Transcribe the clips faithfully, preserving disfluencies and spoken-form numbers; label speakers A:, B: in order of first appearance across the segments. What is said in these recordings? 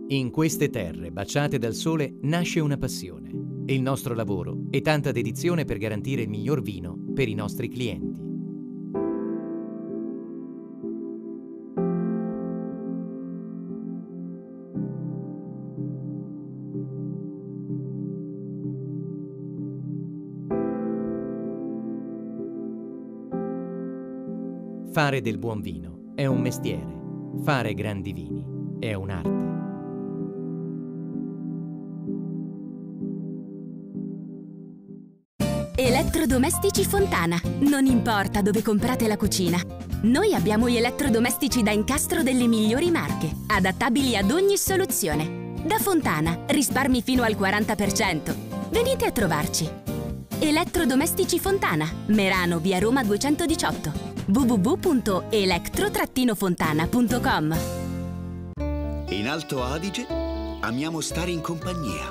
A: In queste terre baciate dal sole nasce una passione, il nostro lavoro e tanta dedizione per garantire il miglior vino per i nostri clienti. Fare del buon vino è un mestiere, fare grandi vini è un'arte.
B: Elettrodomestici Fontana. Non importa dove comprate la cucina. Noi abbiamo gli elettrodomestici da incastro delle migliori marche, adattabili ad ogni soluzione. Da Fontana risparmi fino al quaranta per cento. Venite a trovarci. Elettrodomestici Fontana, Merano, via Roma duecentodiciotto. w w w punto elettro fontana punto com.
C: In Alto Adige amiamo stare in compagnia.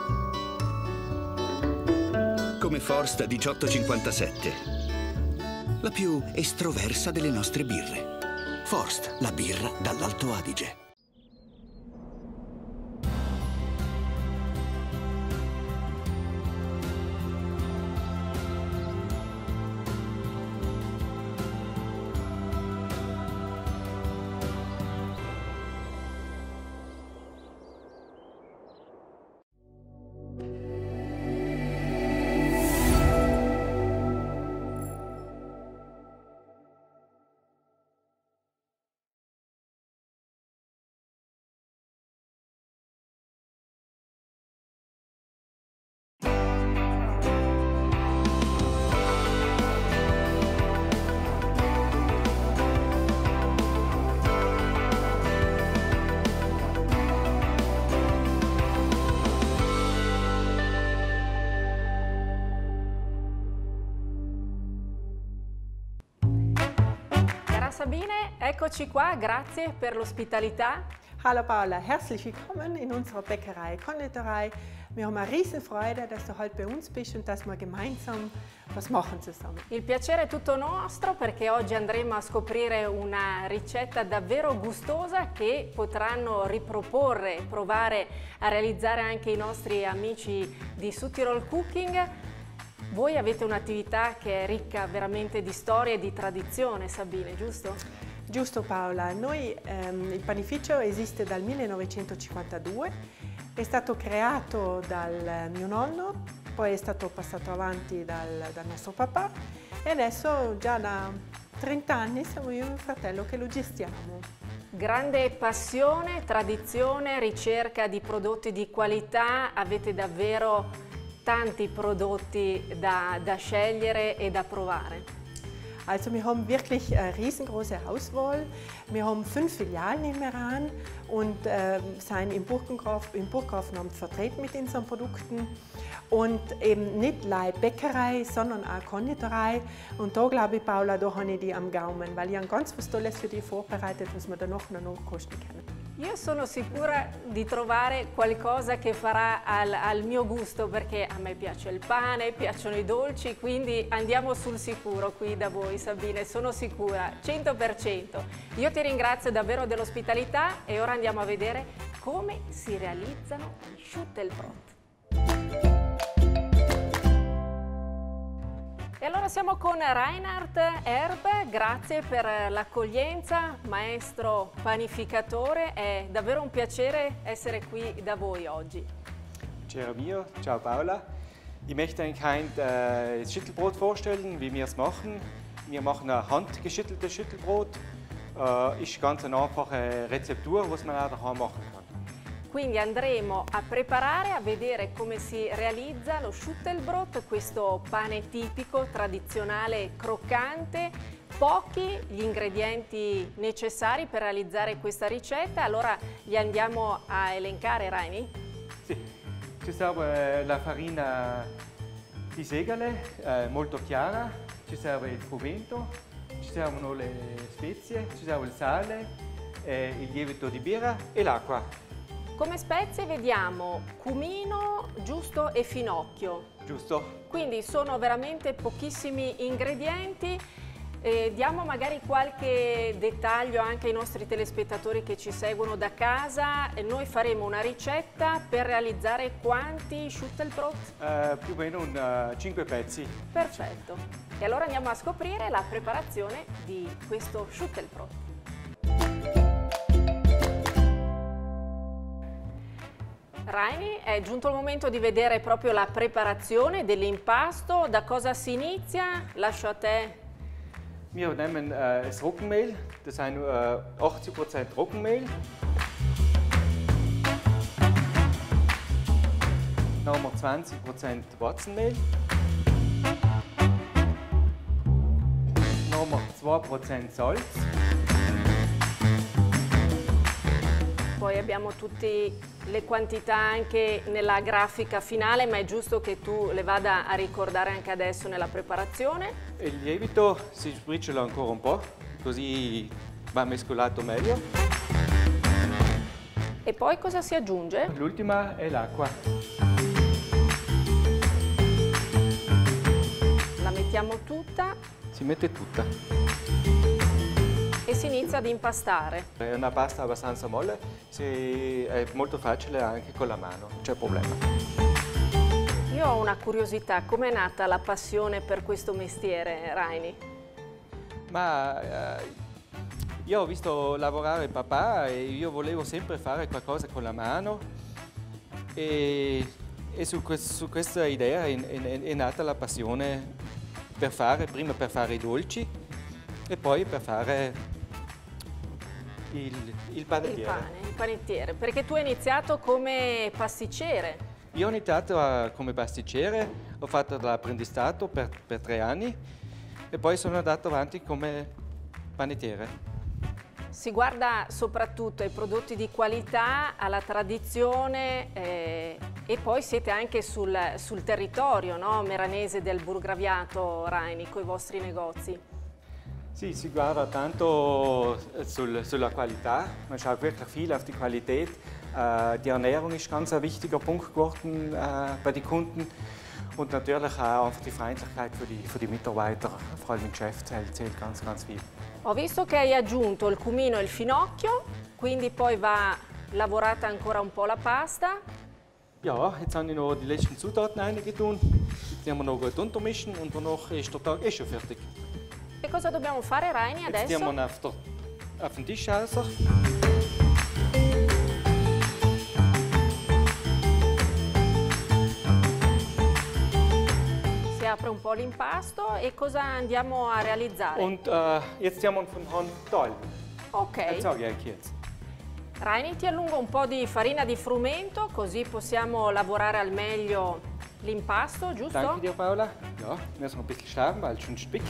C: Come Forst milleottocentocinquantasette, la più estroversa delle nostre birre. Forst, la birra dall'Alto Adige.
D: Sabine, eccoci qua, grazie per l'ospitalità.
E: Hallo Paula, herzlich willkommen in unserer Bäckerei, Konditorei. Wir haben eine riesen Freude, dass du heute bei uns bist und dass wir gemeinsam was machen zusammen.
D: Il piacere è tutto nostro perché oggi andremo a scoprire una ricetta davvero gustosa che potranno riproporre e provare a realizzare anche i nostri amici di Südtirol Cooking. Voi avete un'attività che è ricca veramente di storia e di tradizione, Sabine, giusto?
E: Giusto Paola, noi, ehm, il panificio esiste dal millenovecentocinquantadue, è stato creato dal mio nonno, poi è stato passato avanti dal, dal nostro papà e adesso già da trenta anni siamo io e mio fratello che lo gestiamo.
D: Grande passione, tradizione, ricerca di prodotti di qualità, avete davvero tanti prodotti da, da scegliere e da provare.
E: Also wir haben wirklich eine riesengroße Auswahl. Wir haben fünf Filialen in Meran und äh, sind im Burggrafen, im Burggrafenamt vertreten mit unseren Produkten. Und eben nicht nur Bäckerei, sondern auch Konditorei. Und da glaube ich, Paula, da habe ich die am Gaumen, weil ich habe ganz was Tolles für dich vorbereitet, was wir danach noch kosten können.
D: Io sono sicura di trovare qualcosa che farà al, al mio gusto, perché a me piace il pane, piacciono i dolci, quindi andiamo sul sicuro qui da voi, Sabine, sono sicura, cento per cento. Io ti ringrazio davvero dell'ospitalità e ora andiamo a vedere come si realizzano i Schüttelbrot. E allora siamo con Reinhard Erb, grazie per l'accoglienza, maestro panificatore, è davvero un piacere essere qui da voi oggi.
F: Piacere mio, ciao Paula. Ich möchte eigentlich heute äh, das Schüttelbrot vorstellen, wie wir es machen. Wir machen ein handgeschütteltes Schüttelbrot, äh, ist ganz eine einfache Rezeptur, was man auch daheim machen kann.
D: Quindi andremo a preparare, a vedere come si realizza lo Schüttelbrot, questo pane tipico, tradizionale, croccante. Pochi gli ingredienti necessari per realizzare questa ricetta, allora li andiamo a elencare, Raini?
F: Sì, ci serve la farina di segale, eh, molto chiara, ci serve il frumento, ci servono le spezie, ci serve il sale, eh, il lievito di birra e l'acqua.
D: Come spezie vediamo cumino, giusto, e finocchio.
F: Giusto.
D: Quindi sono veramente pochissimi ingredienti. Eh, diamo magari qualche dettaglio anche ai nostri telespettatori che ci seguono da casa. Noi faremo una ricetta per realizzare quanti Schüttelbrot?
F: Uh, più o meno un, uh, cinque pezzi.
D: Perfetto. E allora andiamo a scoprire la preparazione di questo Schüttelbrot. Raini, è giunto il momento di vedere proprio la preparazione dell'impasto. Da cosa si inizia? Lascio a te.
F: Wir nehmen äh, das Roggenmehl, das sind äh, achtzig Prozent Roggenmehl. Dann haben wir zwanzig Prozent Weizenmehl. Dann haben wir zwei Prozent Salz.
D: Poi abbiamo tutte le quantità anche nella grafica finale, ma è giusto che tu le vada a ricordare anche adesso nella preparazione.
F: Il lievito si sbriciola ancora un po', così va mescolato meglio.
D: E poi cosa si aggiunge?
F: L'ultima è l'acqua.
D: La mettiamo tutta.
F: Si mette tutta.
D: E si inizia ad impastare.
F: È una pasta abbastanza molle, si, è molto facile anche con la mano, non c'è problema.
D: Io ho una curiosità, com'è nata la passione per questo mestiere, Raini?
F: Ma eh, io ho visto lavorare papà e io volevo sempre fare qualcosa con la mano e, e su, quest, su questa idea è, è, è nata la passione per fare, prima per fare i dolci e poi per fare il, il panettiere.
D: Il pane, il panettiere, perché tu hai iniziato come pasticcere.
F: Io ho iniziato a, come pasticcere, ho fatto l'apprendistato per, per tre anni e poi sono andato avanti come panettiere.
D: Si guarda soprattutto ai prodotti di qualità, alla tradizione eh, e poi siete anche sul, sul territorio, no? Meranese del Burgraviato, Raini, con i vostri negozi.
F: Sì, si guarda tanto sul, sulla qualità, man schaut wirklich viel auf die Qualität. Äh, die Ernährung ist ganz ein wichtiger Punkt geworden äh, bei den Kunden und natürlich auch einfach die Freundlichkeit für die, für die Mitarbeiter, vor allem im Geschäft, zählt ganz, ganz viel.
D: Ho visto che hai aggiunto il cumino e il finocchio, quindi poi va lavorata ancora un po' la pasta.
F: Ja, jetzt habe ich noch die letzten Zutaten reingetan. Die haben wir noch gut untermischen und danach ist der Tag eh schon fertig.
D: E cosa dobbiamo fare, Raini, adesso?
F: Jetzt nehmen wir auf, der, auf den Tisch raus.
D: Si apre un po' l'impasto e cosa andiamo a realizzare?
F: Und äh, jetzt haben wir von Hand teilen.
D: Ok.
F: Das sage ich euch jetzt.
D: Raini, ti allungo un po' di farina di frumento, così possiamo lavorare al meglio l'impasto, giusto?
F: Danke dir, Paula. Ja, müssen wir ein bisschen schrauben, weil es schon spickt.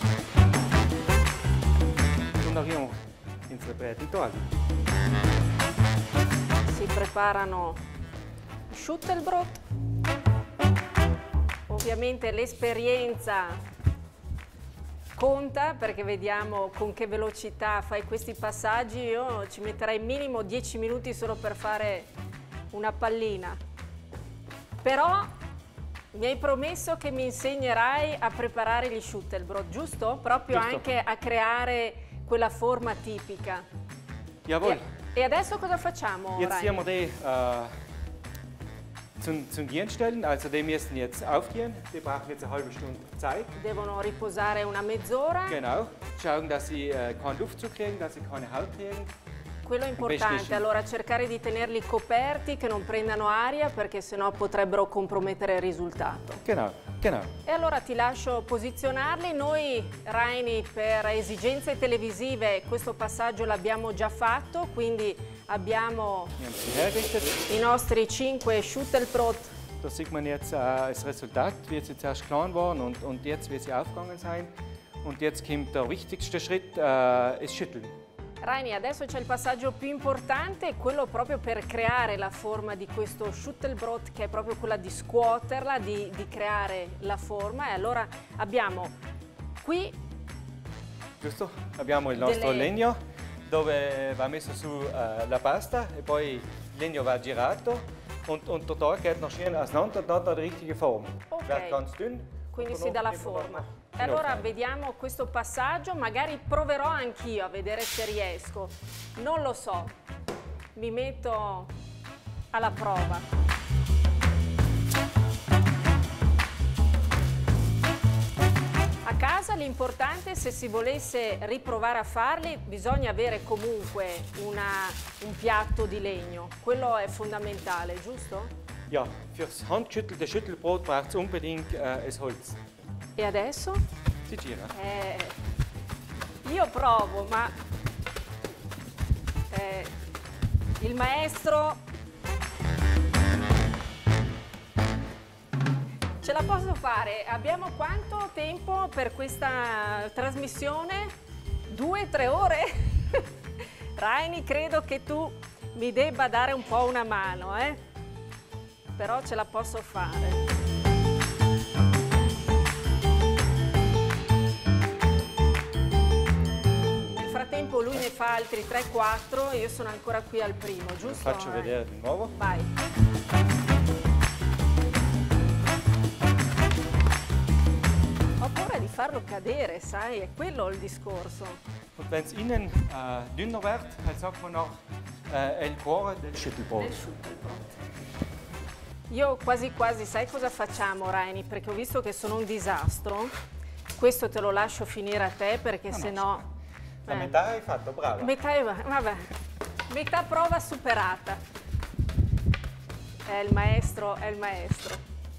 F: Und dann gehen wir unsere Breiten teilen.
D: Si preparano Schüttelbrot. Ovviamente l'esperienza conta perché vediamo con che velocità fai questi passaggi. Io ci metterei minimo dieci minuti solo per fare una pallina. Però mi hai promesso che mi insegnerai a preparare gli Schüttelbrot, giusto? Proprio
F: Giusto.
D: Anche a creare quella forma tipica.
F: Jawohl.
D: E, e adesso cosa facciamo,
F: Jetzt
D: Raini?
F: hier wir die äh, zum, zum Gehen stellen. Also die müssen jetzt aufgehen. Die brauchen jetzt eine halbe Stunde Zeit.
D: Devono riposare una mezz'ora.
F: Genau. Schauen, dass sie äh, keinen Luftzug kriegen, dass sie keine Haut kriegen.
D: Quello è importante, allora cercare di tenerli coperti, che non prendano aria, perché sennò potrebbero compromettere il risultato.
F: Genau, genau.
D: E allora ti lascio posizionarli. Noi, Raini, per esigenze televisive questo passaggio l'abbiamo già fatto, quindi abbiamo
F: Wir haben sie hergerichtet.
D: i nostri cinque Schüttelbrot.
F: Da sieht man jetzt äh, das Resultat, wie sie zuerst klein waren und, und jetzt, wie sie aufgegangen sind. Und jetzt kommt der wichtigste Schritt, äh, das Schütteln.
D: Raini, adesso c'è il passaggio più importante, quello proprio per creare la forma di questo Schüttelbrot, che è proprio quella di scuoterla, di, di creare la forma. E allora abbiamo qui
F: Giusto? Abbiamo il nostro
D: Delle...
F: legno dove va messo su uh, la pasta e poi il legno va girato und, und der Tag geht noch schön auseinander und dann hat er die richtige Form.
D: Ok.
F: Wird ganz dünn.
D: Quindi
F: und
D: si dà la
F: danach
D: forma.
F: nehmen wir
D: Allora vediamo questo passaggio, magari proverò anch'io a vedere se riesco. Non lo so, mi metto alla prova. A casa l'importante, se si volesse riprovare a farli, bisogna avere comunque una, un piatto di legno. Quello è fondamentale, giusto?
F: Ja, fürs handgeschüttelte Schüttelbrot braucht es unbedingt äh, das Holz.
D: E adesso?
F: Si gira.
D: Eh, io provo, ma eh, il maestro ce la posso fare. Abbiamo quanto tempo per questa trasmissione? Due, tre ore? Raini, credo che tu mi debba dare un po' una mano, eh? Però ce la posso fare. Lui ne fa altri tre quattro e io sono ancora qui al primo, giusto?
F: Faccio vedere di nuovo.
D: Vai. Ho paura di farlo cadere, sai, è quello il discorso.
F: Und wenn es innen äh, dünner wird, dann sagt man noch äh, el cuore del Schüttelbrot.
D: Del Schüttelbrot. Io quasi quasi, sai cosa facciamo, Raini? Perché ho visto che sono un disastro. Questo te lo lascio finire a te perché
F: no,
D: sennò...
F: No. La metà hai fatto, brava.
D: Metà, vabbè, metà prova superata. È il maestro, è il maestro.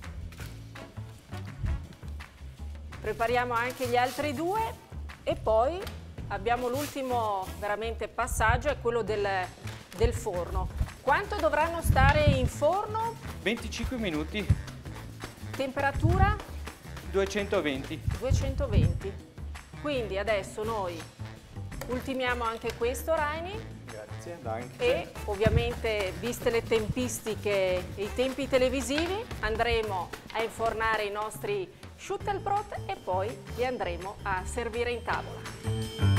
D: Prepariamo anche gli altri due e poi abbiamo l'ultimo veramente passaggio, è quello del, del forno. Quanto dovranno stare in forno?
F: venticinque minuti.
D: Temperatura?
F: duecentoventi.
D: duecentoventi. Quindi adesso noi ultimiamo anche questo, Raini.
F: Grazie, danke.
D: E ovviamente, viste le tempistiche e i tempi televisivi, andremo a infornare i nostri Schüttelbrot e poi li andremo a servire in tavola.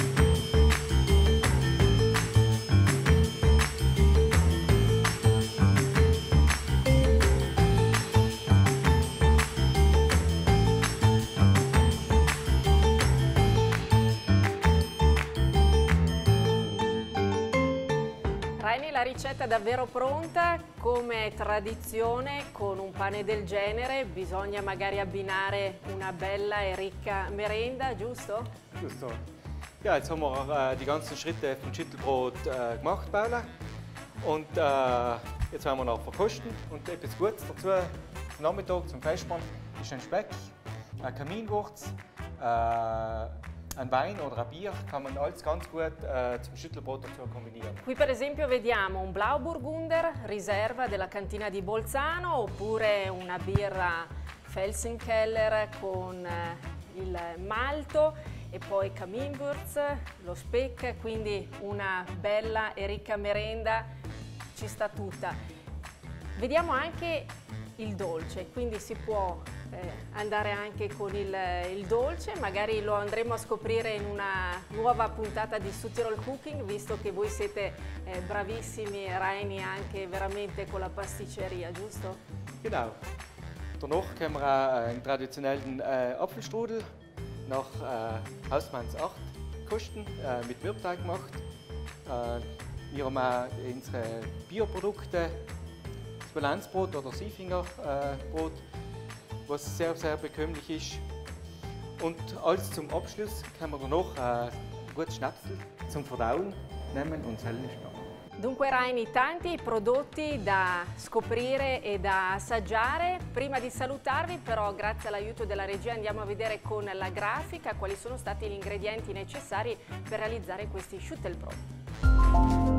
D: La ricetta è davvero pronta, come tradizione con un pane del genere bisogna magari abbinare una bella e ricca merenda, giusto?
F: Giusto. Ja, jetzt haben wir äh, die ganzen Schritte vom Schüttelbrot äh, gemacht, Paula. Und äh, jetzt werden wir noch verkosten und etwas Gutes dazu. Zum Nachmittag, zum Fleischspann ist ein Speck, ein Kaminwurz, äh, ein Wein oder ein Bier, kann man alles ganz gut äh, zum Schüttelbrot dazu kombinieren.
D: Qui per esempio vediamo un Blauburgunder, riserva della cantina di Bolzano, oppure una birra Felsenkeller con eh, il malto e poi Kaminwurz, lo speck, quindi una bella e ricca merenda, ci sta tutta. Vediamo anche il dolce, quindi si può eh, andare anche con il, il dolce, magari lo andremo a scoprire in una nuova puntata di Südtirol Cooking, visto che voi siete eh, bravissimi, Raini, anche veramente con la pasticceria, giusto?
F: Genau. Danach können wir auch einen traditionellen äh, Apfelstrudel nach äh, Hausmanns acht kosten, äh, mit Mürbteig gemacht. Äh, wir haben auch unsere Bioprodukte, das Balanzbrot oder Siefingerbrot, äh, was sehr, sehr bekömmlich ist. Und alles zum Abschluss können wir danach äh, ein gutes Schnapsel zum Verdauen nehmen und hellen schmecken.
D: Dunque Raini, tanti prodotti da scoprire e da assaggiare. Prima di salutarvi però, grazie all'aiuto della regia, andiamo a vedere con la grafica quali sono stati gli ingredienti necessari per realizzare questi Schüttelbrot.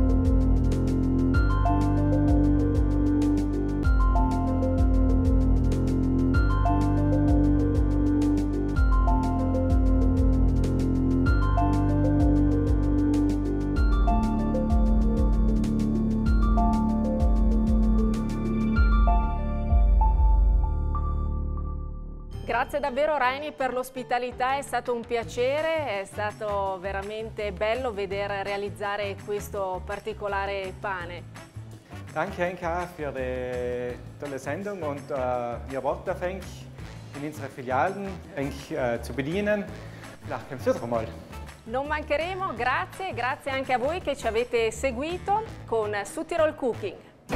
D: Grazie davvero Raini per l'ospitalità, è stato un piacere, è stato veramente bello vedere realizzare questo particolare pane.
F: Danke Henka für die tolle Sendung und äh, wir warten auf euch in unsere Filialen eigentlich, äh, zu bedienen. Vielleicht kommst du doch mal.
D: Non mancheremo, grazie, grazie anche a voi che ci avete seguito con Südtirol Cooking.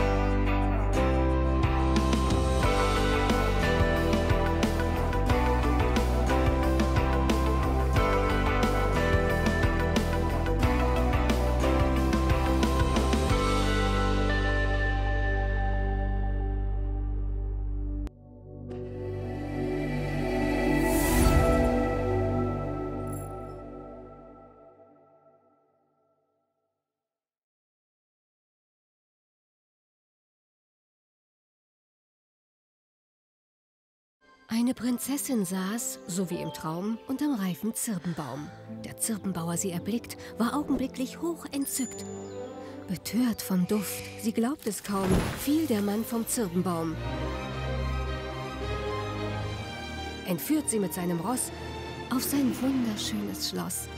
G: Eine Prinzessin saß, so wie im Traum, unterm reifen Zirbenbaum. Der Zirbenbauer sie erblickt, war augenblicklich hoch entzückt. Betört vom Duft, sie glaubt es kaum, fiel der Mann vom Zirbenbaum. Entführt sie mit seinem Ross auf sein wunderschönes Schloss.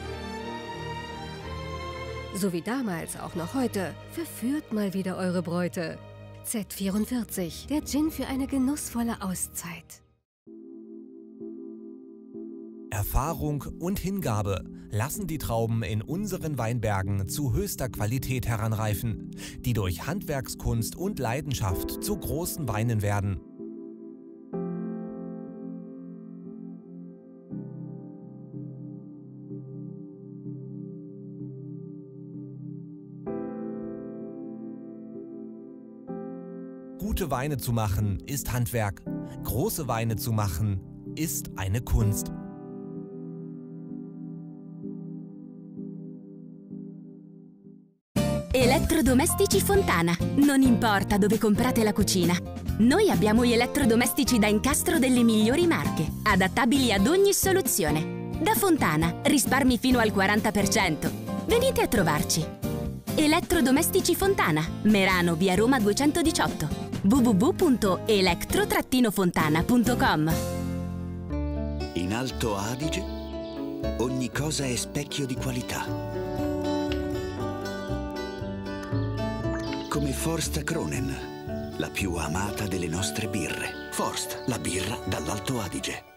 G: So wie damals, auch noch heute, verführt mal wieder eure Bräute. Z vierundvierzig, der Gin für eine genussvolle Auszeit.
H: Erfahrung und Hingabe lassen die Trauben in unseren Weinbergen zu höchster Qualität heranreifen, die durch Handwerkskunst und Leidenschaft zu großen Weinen werden. Gute Weine zu machen ist Handwerk, große Weine zu machen ist eine Kunst.
B: Elettrodomestici Fontana. Non importa dove comprate la cucina. Noi abbiamo gli elettrodomestici da incastro delle migliori marche, adattabili ad ogni soluzione. Da Fontana, risparmi fino al quaranta per cento. Venite a trovarci. Elettrodomestici Fontana, Merano, via Roma duecentodiciotto. w w w punto elettro fontana punto com.
C: In Alto Adige, ogni cosa è specchio di qualità. Come Forst Kronen, la più amata delle nostre birre. Forst, la birra dall'Alto Adige.